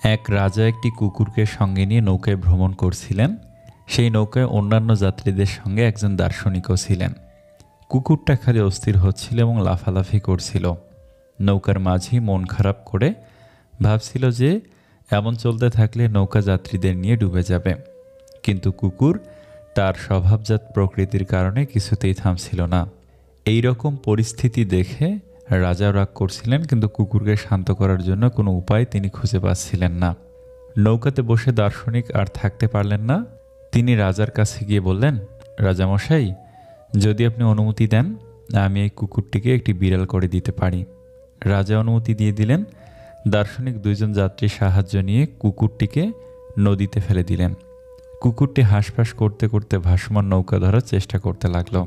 এক রাজা একটি কুকুরকে সঙ্গে নিয়ে নৌকায় ভ্রমণ করছিলেন। সেই নৌকায় অন্যান্য যাত্রীদের সঙ্গে একজন দার্শনিকও ছিলেন। কুকুরটা খালি অস্থির হচ্ছিল এবং লাফালাফি করছিল। নৌকার মাঝি মন খারাপ করে ভাবছিল যে এমন চলতে থাকলে নৌকা যাত্রীদের নিয়ে ডুবে যাবে। কিন্তু কুকুর তার স্বভাবজাত প্রকৃতির কারণে কিছুতেই থামছিল না। এই রকম পরিস্থিতি দেখে রাজা রাগ করছিলেন, কিন্তু কুকুরকে শান্ত করার জন্য কোনো উপায় তিনি খুঁজে পাচ্ছিলেন না। নৌকাতে বসে দার্শনিক আর থাকতে পারলেন না। তিনি রাজার কাছে গিয়ে বললেন, রাজামশাই, যদি আপনি অনুমতি দেন, আমি এই কুকুরটিকে একটি বিড়াল করে দিতে পারি। রাজা অনুমতি দিয়ে দিলেন। দার্শনিক দুইজন যাত্রীর সাহায্য নিয়ে কুকুরটিকে নদীতে ফেলে দিলেন। কুকুরটি হাঁসফাঁস করতে করতে ভাসমান নৌকা ধরার চেষ্টা করতে লাগলো।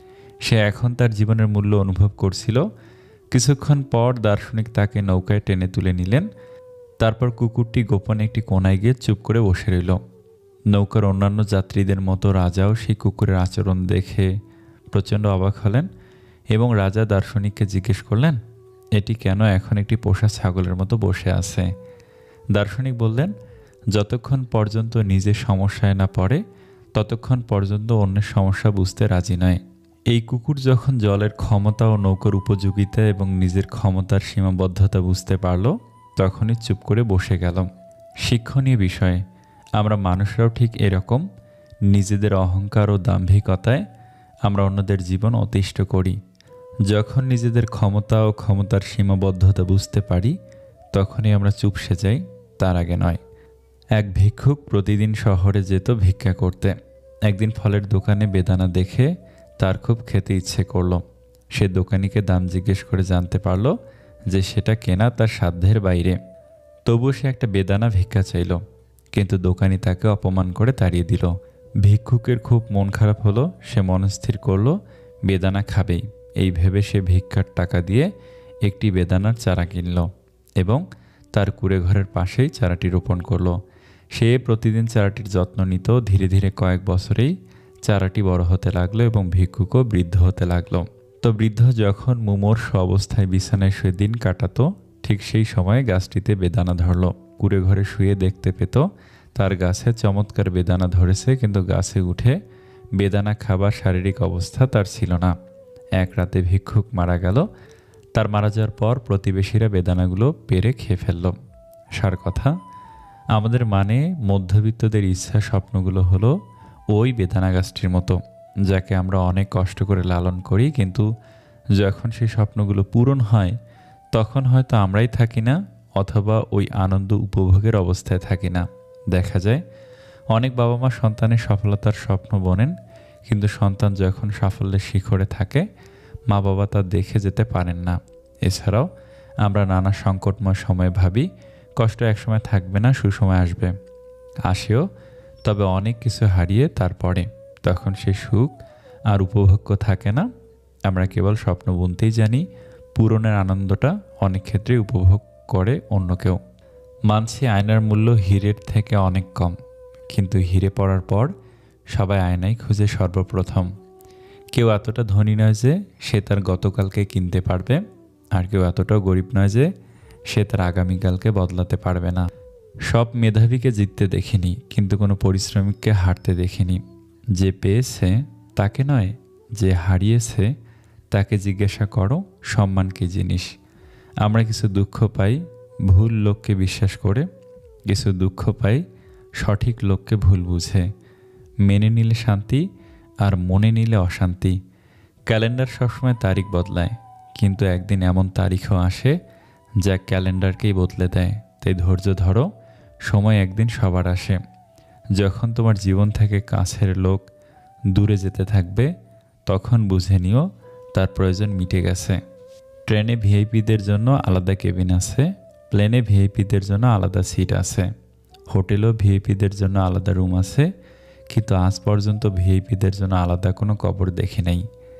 সে এখন তার জীবনের মূল্য অনুভব করছিল। কিছুক্ষণ পর দার্শনিক তাকে নৌকায় টেনে তুলে নিলেন। তারপর কুকুরটি গোপনে একটি কোনায় গিয়ে চুপ করে বসে রইল। নৌকার অন্যান্য যাত্রীদের মতো রাজাও সেই কুকুরের আচরণ দেখে প্রচণ্ড অবাক হলেন এবং রাজা দার্শনিককে জিজ্ঞেস করলেন, এটি কেন এখন একটি পোষা ছাগলের মতো বসে আছে? দার্শনিক বললেন, যতক্ষণ পর্যন্ত নিজের সমস্যায় না পড়ে ততক্ষণ পর্যন্ত অন্যের সমস্যা বুঝতে রাজি নয়। এই কুকুর যখন জলের ক্ষমতা ও নৌকার উপযোগিতা এবং নিজের ক্ষমতার সীমাবদ্ধতা বুঝতে পারল, তখনই চুপ করে বসে গেল। শিক্ষণীয় বিষয়, আমরা মানুষরাও ঠিক এরকম। নিজেদের অহংকার ও দাম্ভিকতায় আমরা অন্যদের জীবন অতিষ্ঠ করি। যখন নিজেদের ক্ষমতা ও ক্ষমতার সীমাবদ্ধতা বুঝতে পারি, তখনই আমরা চুপসে যাই, তার আগে নয়। এক ভিক্ষুক প্রতিদিন শহরে যেত ভিক্ষা করতে। একদিন ফলের দোকানে বেদানা দেখে তার খুব খেতে ইচ্ছে করলো। সে দোকানিকে দাম জিজ্ঞেস করে জানতে পারল যে সেটা কেনা তার সাধ্যের বাইরে। তবুও সে একটা বেদানা ভিক্ষা চাইল, কিন্তু দোকানি তাকে অপমান করে তাড়িয়ে দিল। ভিক্ষুকের খুব মন খারাপ হলো। সে মনস্থির করলো বেদানা খাবেই। এই ভেবে সে ভিক্ষার টাকা দিয়ে একটি বেদানার চারা কিনল এবং তার কুঁড়ে ঘরের পাশেই চারাটি রোপণ করলো। সে প্রতিদিন চারাটির যত্ন নিত। ধীরে ধীরে কয়েক বছরেই চারাটি বড় হতে লাগলো এবং ভিক্ষুকও বৃদ্ধ হতে লাগলো। তো বৃদ্ধ যখন মুমূর্ষু অবস্থায় বিছানায় শুয়ে দিন কাটাতো, ঠিক সেই সময়ে গাছটিতে বেদানা ধরল। কুঁড়ে ঘরে শুয়ে দেখতে পেত তার গাছে চমৎকার বেদানা ধরেছে, কিন্তু গাছে উঠে বেদানা খাবার শারীরিক অবস্থা তার ছিল না। এক রাতে ভিক্ষুক মারা গেল। তার মারা যাওয়ার পর প্রতিবেশীরা বেদানাগুলো পেরে খেয়ে ফেলল। সার কথা, আমাদের মধ্যবিত্তদের ইচ্ছা স্বপ্নগুলো হলো ওই বেদানা গাছটির মতো, যাকে আমরা অনেক কষ্ট করে লালন করি, কিন্তু যখন সেই স্বপ্নগুলো পূরণ হয় তখন হয়তো আমরাই থাকি না, অথবা ওই আনন্দ উপভোগের অবস্থায় থাকি না। দেখা যায় অনেক বাবা মা সন্তানের সফলতার স্বপ্ন বোনেন, কিন্তু সন্তান যখন সাফল্যের শিখরে থাকে মা বাবা তা দেখে যেতে পারেন না। এছাড়াও আমরা নানা সংকটময় সময়ে ভাবি কষ্ট একসময় থাকবে না, সুসময় আসবে। আসেও, তবে অনেক কিছু হারিয়ে তারপরে, তখন সে সুখ আর উপভোগ্য থাকে না। আমরা কেবল স্বপ্ন বুনতেই জানি, পূরণের আনন্দটা অনেক ক্ষেত্রেই উপভোগ করে অন্য কেউ। মানছি আয়নার মূল্য হীরের থেকে অনেক কম, কিন্তু হিরে পড়ার পর সবাই আয়নাই খুঁজে সর্বপ্রথম। কেউ এতটা ধনী নয় যে সে তার গতকালকে কিনতে পারবে, আর কেউ এতটাও গরিব নয় যে সে তার আগামীকালকে বদলাতে পারবে না। সব মেধাবীকে জিততে দেখিনি, কিন্তু কোনো পরিশ্রমিককে হারতে দেখিনি। যে পেয়েছে তাকে নয়, যে হারিয়েছে তাকে জিজ্ঞাসা করো সম্মান কী জিনিস। আমরা কিছু দুঃখ পাই ভুল লোককে বিশ্বাস করে, কিছু দুঃখ পাই সঠিক লোককে ভুল বুঝে। মেনে নিলে শান্তি, আর মনে নিলে অশান্তি। ক্যালেন্ডার সবসময় তারিখ বদলায়, কিন্তু একদিন এমন তারিখও আসে যা ক্যালেন্ডারকেই বদলে দেয়। তাই ধৈর্য ধরো, সময় একদিন সবার আসে। যখন তোমার জীবন থেকে কাছের লোক দূরে যেতে থাকবে, তখন বুঝে নিও তার প্রয়োজন মিটে গেছে। ট্রেনে ভিআইপিদের জন্য আলাদা কেবিন আছে, প্লেনে ভিআইপিদের জন্য আলাদা সিট আছে, হোটেলেও ভিআইপিদের জন্য আলাদা রুম আছে, কিন্তু আজ পর্যন্ত ভিআইপিদের জন্য আলাদা কোনো কবর দেখি নাই।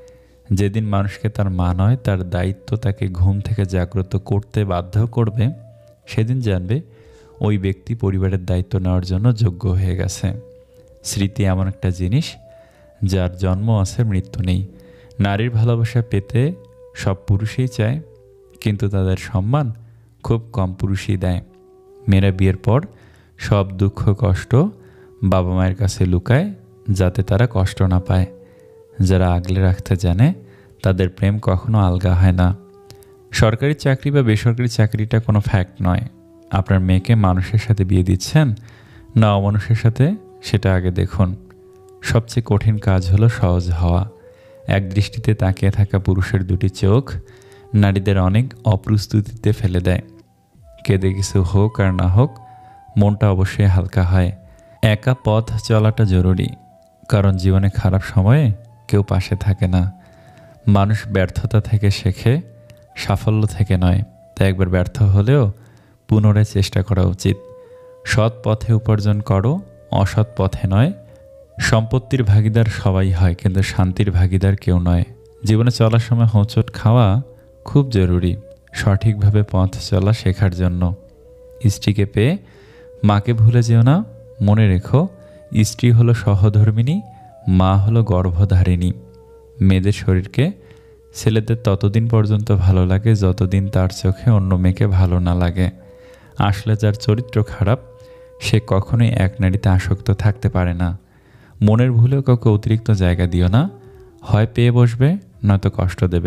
যেদিন মানুষকে তার মা নয়, তার দায়িত্ব তাকে ঘুম থেকে জাগ্রত করতে বাধ্য করবে, সেদিন জানবে ওই ব্যক্তি পরিবারের দায়িত্ব নেওয়ার জন্য যোগ্য হয়ে গেছে। স্মৃতি এমন একটা জিনিস যার জন্ম আছে, মৃত্যু নেই। নারীর ভালোবাসা পেতে সব পুরুষই চায়, কিন্তু তাদের সম্মান খুব কম পুরুষই দেয়। মেয়েরা বিয়ের পর সব দুঃখ কষ্ট বাবা মায়ের কাছে লুকায়, যাতে তারা কষ্ট না পায়। যারা আগলে রাখতে জানে তাদের প্রেম কখনো আলগা হয় না। সরকারি চাকরি বা বেসরকারি চাকরিটা কোনো ফ্যাক্ট নয়। আপনার মেয়েকে মানুষের সাথে বিয়ে দিচ্ছেন না অমানুষের সাথে, সেটা আগে দেখুন। সবচেয়ে কঠিন কাজ হলো সহজ হওয়া। এক দৃষ্টিতে তাকিয়ে থাকা পুরুষের দুটি চোখ নারীদের অনেক অপ্রস্তুতিতে ফেলে দেয়। কেঁদে কিছু হোক আর না হোক, মনটা অবশ্যই হালকা হয়। একা পথ চলাটা জরুরি, কারণ জীবনে খারাপ সময়ে কেউ পাশে থাকে না। মানুষ ব্যর্থতা থেকে শেখে, সাফল্য থেকে নয়। তাই একবার ব্যর্থ হলেও পুনরায় চেষ্টা করা উচিত। সৎ পথে উপার্জন করো, অসৎ পথে নয়। সম্পত্তির ভাগিদার সবাই হয়, কিন্তু শান্তির ভাগিদার কেউ নয়। জীবনে চলার সময় হোঁচট খাওয়া খুব জরুরি, সঠিকভাবে পথ চলা শেখার জন্য। স্ত্রীকে পেয়ে মাকে ভুলে যেও না। মনে রেখো, স্ত্রী হলো সহধর্মিণী, মা হলো গর্ভধারিণী। মেয়েদের শরীরকে ছেলেদের ততদিন পর্যন্ত ভালো লাগে যতদিন তার চোখে অন্য মেয়েকে ভালো না লাগে। আসলে যার চরিত্র খারাপ সে কখনোই এক নারীতে আসক্ত থাকতে পারে না। মনের ভুলেও কাউকে অতিরিক্ত জায়গা দিও না। হয় পেয়ে বসবে, নয়তো কষ্ট দেবে।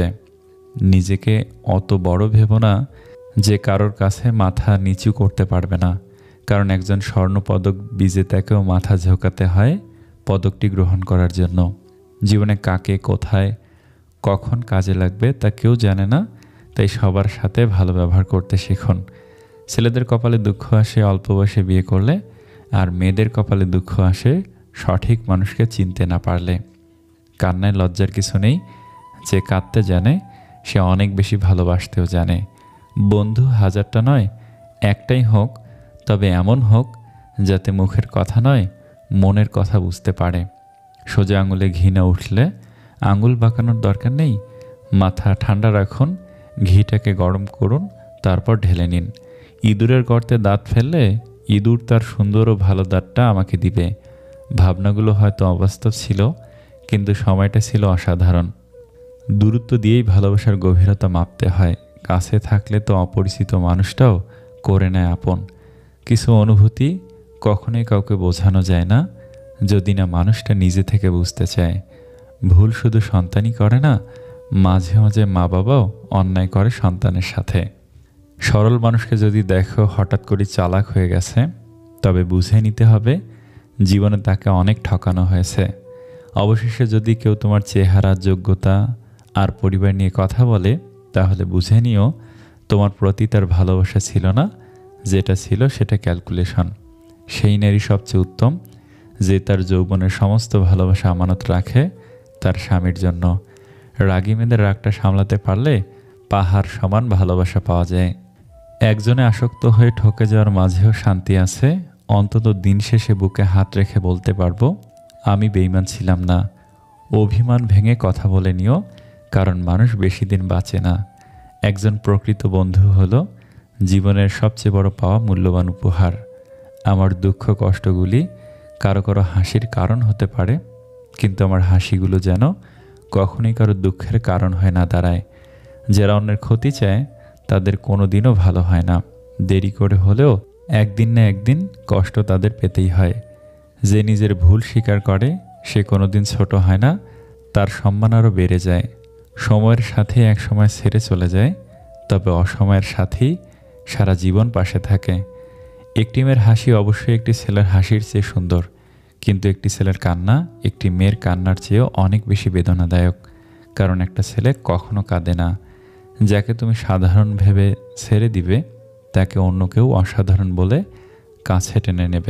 নিজেকে অত বড় ভেবো না যে কারোর কাছে মাথা নিচু করতে পারবে না, কারণ একজন স্বর্ণপদক বিজেতাকেও মাথা ঝোঁকাতে হয় পদকটি গ্রহণ করার জন্য। জীবনে কাকে কোথায় কখন কাজে লাগবে তা কেউ জানে না, তাই সবার সাথে ভালো ব্যবহার করতে শিখুন। ছেলেদের কপালে দুঃখ আসে অল্প বয়সে বিয়ে করলে, আর মেয়েদের কপালে দুঃখ আসে সঠিক মানুষকে চিনতে না পারলে। কান্নায় লজ্জার কিছু নেই। যে কাঁদতে জানে সে অনেক বেশি ভালোবাসতেও জানে। বন্ধু হাজারটা নয়, একটাই হোক, তবে এমন হোক যাতে মুখের কথা নয়, মনের কথা বুঝতে পারে। সোজা আঙুলে ঘি না উঠলে আঙুল বাঁকানোর দরকার নেই। মাথা ঠান্ডা রাখুন, ঘিটাকে গরম করুন, তারপর ঢেলে নিন। ইঁদুরের গর্তে দাঁত ফেললে ইঁদুর তার সুন্দর ও ভালো দাঁতটা আমাকে দিবে। ভাবনাগুলো হয়তো অবাস্তব ছিল, কিন্তু সময়টা ছিল অসাধারণ। দূরত্ব দিয়েই ভালোবাসার গভীরতা মাপতে হয়। কাছে থাকলে তো অপরিচিত মানুষটাও করে নেয় আপন। কিছু অনুভূতি কখনোই কাউকে বোঝানো যায় না, যদি না মানুষটা নিজে থেকে বুঝতে চায়। ভুল শুধু সন্তানই করে না, মাঝে মাঝে মা বাবাও অন্যায় করে সন্তানের সাথে। সরল মানুষকে যদি দেখো হঠাৎ করে চালাক হয়ে গেছে, তবে বুঝে নিতে হবে জীবনে তাকে অনেক ঠকানো হয়েছে। অবশেষে যদি কেউ তোমার চেহারা, যোগ্যতা আর পরিবার নিয়ে কথা বলে, তাহলে বুঝে নিও তোমার প্রতি তার ভালোবাসা ছিল না, যেটা ছিল সেটা ক্যালকুলেশন। সেই নারী সবচেয়ে উত্তম যে তার যৌবনের সমস্ত ভালোবাসা আমানত রাখে তার স্বামীর জন্য। রাগী মেয়েদের রাগটা সামলাতে পারলে পাহাড় সমান ভালোবাসা পাওয়া যায়। একজনে আসক্ত হয়ে ঠকে যাওয়ার মাঝেও শান্তি আছে। অন্তত দিন শেষে বুকে হাত রেখে বলতে পারবো, আমি বেঈমান ছিলাম না। অভিমান ভেঙে কথা বলে নিও, কারণ মানুষ বেশি দিন বাঁচে না। একজন প্রকৃত বন্ধু হলো জীবনের সবচেয়ে বড় পাওয়া মূল্যবান উপহার। আমার দুঃখ কষ্টগুলি কারো কারো হাসির কারণ হতে পারে, কিন্তু আমার হাসিগুলো যেন কখনোই কারো দুঃখের কারণ হয় না দাঁড়ায়। যারা অন্যের ক্ষতি চায় তাদের কোনো দিনও ভালো হয় না। দেরি করে হলেও একদিন না একদিন কষ্ট তাদের পেতেই হয়। যে নিজের ভুল স্বীকার করে সে কোনো দিন ছোট হয় না, তার সম্মান আরও বেড়ে যায়। সময়ের সাথে এক সময় ছেড়ে চলে যায়, তবে অসময়ের সাথেই সারা জীবন পাশে থাকে। একটি মেয়ের হাসি অবশ্যই একটি ছেলের হাসির চেয়ে সুন্দর, কিন্তু একটি ছেলের কান্না একটি মেয়ের কান্নার চেয়েও অনেক বেশি বেদনাদায়ক। কারণ একটা ছেলে কখনো কাঁদে না। যাকে তুমি সাধারণ ভেবে ছেড়ে দিবে, তাকে অন্য কেউ অসাধারণ বলে কাছে টেনে নেবে।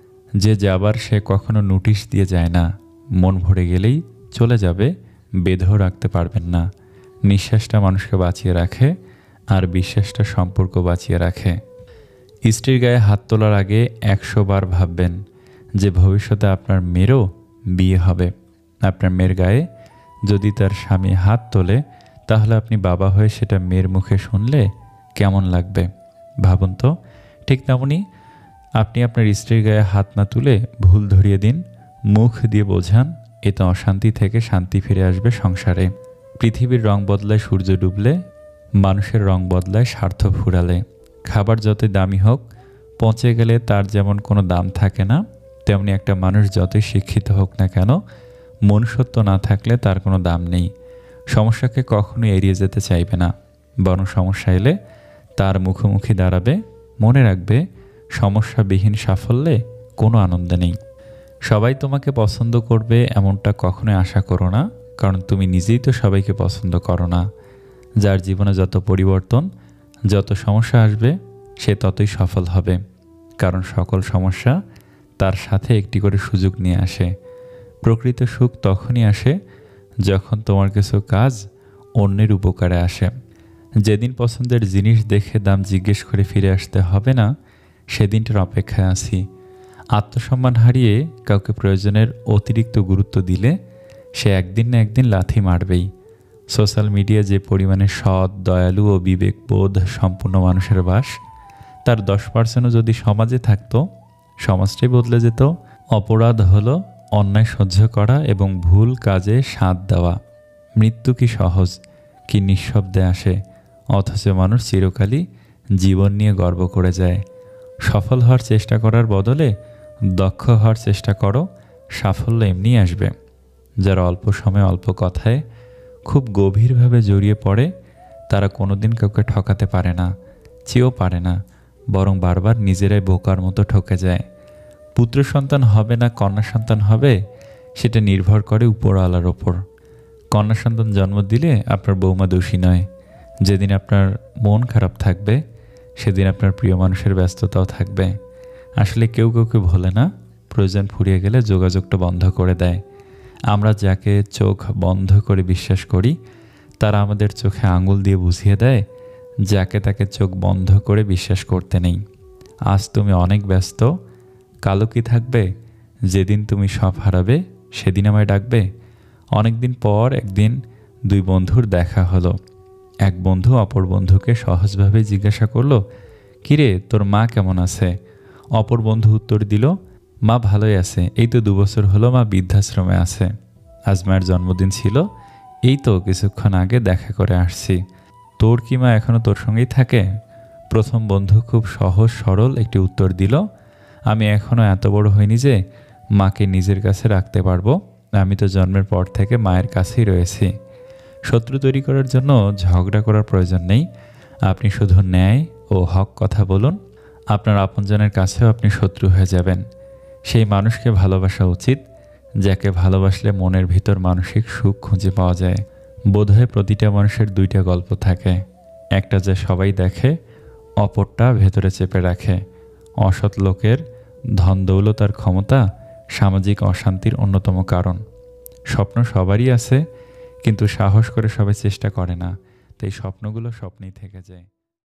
যে যাবার সে কখনো নোটিশ দিয়ে যায় না। মন ভরে গেলেই চলে যাবে, বেঁধেও রাখতে পারবেন না। নিঃশ্বাসটা মানুষকে বাঁচিয়ে রাখে, আর বিশ্বাসটা সম্পর্ক বাঁচিয়ে রাখে। স্ত্রীর গায়ে হাত তোলার আগে 100 বার ভাববেন যে ভবিষ্যতে আপনার মেয়েরও বিয়ে হবে। আপনার মেয়ের গায়ে যদি তার স্বামী হাত তোলে, তাহলে আপনি বাবা হয়ে সেটা মেয়ের মুখে শুনলে কেমন লাগবে ভাবুন তো। ঠিক তেমনি আপনি আপনার স্ত্রীর গায়ে হাত না তুলে ভুল ধরিয়ে দিন, মুখ দিয়ে বোঝান, এতে অশান্তি থেকে শান্তি ফিরে আসবে সংসারে। পৃথিবীর রং বদলায় সূর্য ডুবলে, মানুষের রং বদলায় স্বার্থ ফুরালে। খাবার যতই দামি হোক, পচে গেলে তার যেমন কোনো দাম থাকে না, তেমনি একটা মানুষ যতই শিক্ষিত হোক না কেন, মনুষ্যত্ব না থাকলে তার কোনো দাম নেই। সমস্যাকে কখনোই এড়িয়ে যেতে চাইবে না, বরং সমস্যা এলে তার মুখোমুখি দাঁড়াবে। মনে রাখবে, সমস্যাবিহীন সাফল্যে কোনো আনন্দ নেই। সবাই তোমাকে পছন্দ করবে এমনটা কখনোই আশা করো না, কারণ তুমি নিজেই তো সবাইকে পছন্দ করো না। যার জীবনে যত পরিবর্তন, যত সমস্যা আসবে, সে ততই সফল হবে, কারণ সকল সমস্যা তার সাথে একটি করে সুযোগ নিয়ে আসে। প্রকৃত সুখ তখনই আসে যখন তোমার কিছু কাজ অন্যের উপকারে আসে। যেদিন পছন্দের জিনিস দেখে দাম জিজ্ঞেস করে ফিরে আসতে হবে না, সেদিনটার অপেক্ষায় আছি। আত্মসম্মান হারিয়ে কাউকে প্রয়োজনের অতিরিক্ত গুরুত্ব দিলে সে একদিন না একদিন লাথি মারবেই। সোশ্যাল মিডিয়া যে পরিমাণে সৎ, দয়ালু ও বিবেকবোধ সম্পূর্ণ মানুষের বাস, তার 10% যদি সমাজে থাকতো, সমাজটাই বদলে যেত। অপরাধ হলো অন্যায় সহ্য করা এবং ভুল কাজে সাথ দেওয়া। মৃত্যু কি সহজ, কি নিঃশব্দে আসে, অথচ মানুষ চিরকালই জীবন নিয়ে গর্ব করে যায়। সফল হওয়ার চেষ্টা করার বদলে দক্ষ হওয়ার চেষ্টা করো, সাফল্য এমনিই আসবে। যারা অল্প সময়ে অল্প কথায় খুব গভীরভাবে জড়িয়ে পড়ে, তারা কোনোদিন কাউকে ঠকাতে পারে না, চেয়েও পারে না, বরং বারবার নিজেরাই বোকার মতো ঠকে যায়। পুত্র সন্তান হবে না কন্যা সন্তান হবে, সেটা নির্ভর করে উপরওয়ালার ওপর। কন্যা সন্তান জন্ম দিলে আপনার বৌমা দোষী নয়। যেদিন আপনার মন খারাপ থাকবে, সেদিন আপনার প্রিয় মানুষের ব্যস্ততাও থাকবে। আসলে কেউ কাউকে ভোলে না, প্রয়োজন ফুরিয়ে গেলে যোগাযোগটা বন্ধ করে দেয়। আমরা যাকে চোখ বন্ধ করে বিশ্বাস করি, তারা আমাদের চোখে আঙুল দিয়ে বুঝিয়ে দেয় যাকে তাকে চোখ বন্ধ করে বিশ্বাস করতে নেই। আজ তুমি অনেক ব্যস্ত, কালও কি থাকবে? যেদিন তুমি সব হারাবে, সেদিন আমায় ডাকবে। অনেক দিন পর একদিন দুই বন্ধুর দেখা হলো। এক বন্ধু অপর বন্ধুকে সহজভাবে জিজ্ঞাসা করলো, কিরে তোর মা কেমন আছে? অপর বন্ধু উত্তর দিল, মা ভালোই আছে, এই তো 2 বছর হলো মা বৃদ্ধাশ্রমে আছে। আজ মায়ের জন্মদিন ছিল, এই তো কিছুক্ষণ আগে দেখা করে আসছি। তোর কি মা এখনো তোর সঙ্গেই থাকে? প্রথম বন্ধু খুব সহজ সরল একটি উত্তর দিল, আমি এখনো এত বড় হইনি যে মাকে নিজের কাছে রাখতে পারবো। আমি তো জন্মের পর থেকে মায়ের কাছেই রয়েছি। শত্রু তৈরি করার জন্য ঝগড়া করার প্রয়োজন নেই। আপনি শুধু ন্যায় ও হক কথা বলুন, আপনার আপনজনের কাছেও আপনি শত্রু হয়ে যাবেন। সেই মানুষকে ভালোবাসা উচিত, যাকে ভালোবাসলে মনের ভিতর মানসিক সুখ খুঁজে পাওয়া যায়। বোধহয় প্রতিটা মানুষের 2টা গল্প থাকে, একটা যা সবাই দেখে, অপরটা ভেতরে চেপে রাখে। অসৎ লোকের ধন দৌলত আর ক্ষমতা সামাজিক অশান্তির অন্যতম কারণ। স্বপ্ন সবারই আছে, কিন্তু সাহস করে সবাই চেষ্টা করে না, তাই স্বপ্নগুলো স্বপ্নেই থেকে যায়।